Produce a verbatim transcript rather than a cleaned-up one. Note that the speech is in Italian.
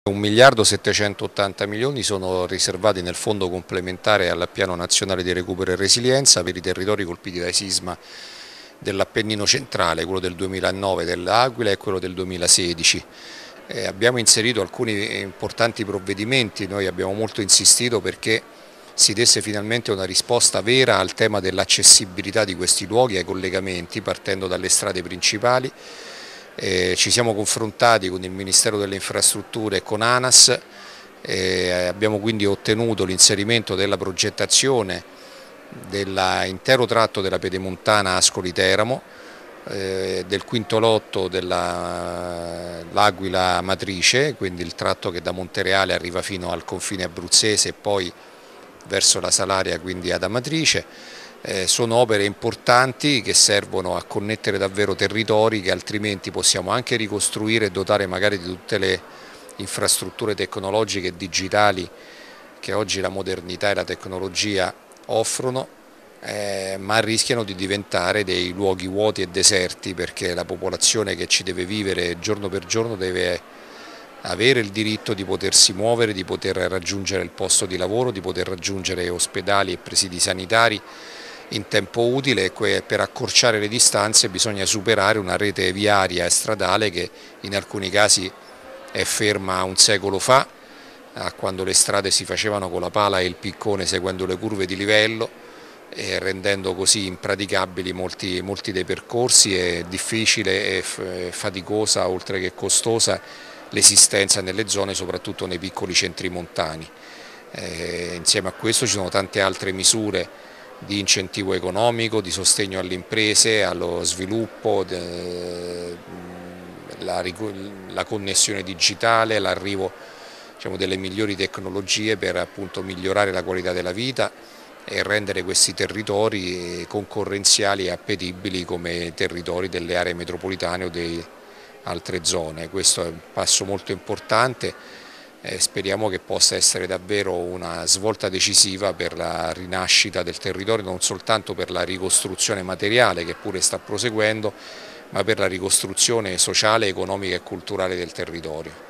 un miliardo settecentottanta milioni sono riservati nel fondo complementare al piano nazionale di recupero e resilienza per i territori colpiti dai sisma dell'Appennino centrale, quello del duemilanove dell'Aquila e quello del duemilasedici. Eh, abbiamo inserito alcuni importanti provvedimenti, noi abbiamo molto insistito perché si desse finalmente una risposta vera al tema dell'accessibilità di questi luoghi ai collegamenti partendo dalle strade principali. Eh, ci siamo confrontati con il Ministero delle Infrastrutture e con ANAS, eh, abbiamo quindi ottenuto l'inserimento della progettazione dell'intero tratto della Pedemontana Ascoli-Teramo, eh, del quinto lotto dell'Aquila Matrice, quindi il tratto che da Montereale arriva fino al confine abruzzese e poi verso la Salaria, quindi ad Amatrice. Eh, sono opere importanti che servono a connettere davvero territori che altrimenti possiamo anche ricostruire e dotare magari di tutte le infrastrutture tecnologiche e digitali che oggi la modernità e la tecnologia offrono, eh, ma rischiano di diventare dei luoghi vuoti e deserti perché la popolazione che ci deve vivere giorno per giorno deve avere il diritto di potersi muovere, di poter raggiungere il posto di lavoro, di poter raggiungere ospedali e presidi sanitari in tempo utile e per accorciare le distanze bisogna superare una rete viaria e stradale che in alcuni casi è ferma un secolo fa, quando le strade si facevano con la pala e il piccone seguendo le curve di livello e rendendo così impraticabili molti, molti dei percorsi e difficile e faticosa oltre che costosa l'esistenza nelle zone, soprattutto nei piccoli centri montani. Eh, insieme a questo ci sono tante altre misure di incentivo economico, di sostegno alle imprese, allo sviluppo, la, la connessione digitale, l'arrivo diciamo, delle migliori tecnologie per appunto migliorare la qualità della vita e rendere questi territori concorrenziali e appetibili come territori delle aree metropolitane o di altre zone. Questo è un passo molto importante. Eh, speriamo che possa essere davvero una svolta decisiva per la rinascita del territorio, non soltanto per la ricostruzione materiale che pure sta proseguendo, ma per la ricostruzione sociale, economica e culturale del territorio.